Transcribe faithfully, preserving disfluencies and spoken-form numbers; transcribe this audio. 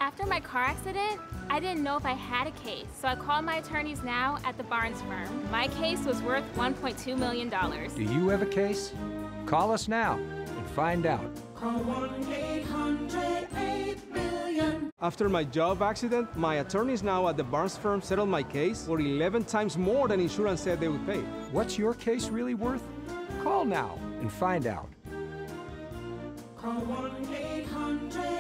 After my car accident, I didn't know if I had a case, so I called my attorneys now at the Barnes firm. My case was worth one point two million dollars. Do you have a case? Call us now and find out. Call one eight hundred eight million. After my job accident, my attorneys now at the Barnes firm settled my case for eleven times more than insurance said they would pay. What's your case really worth? Call now and find out. Call one eight hundred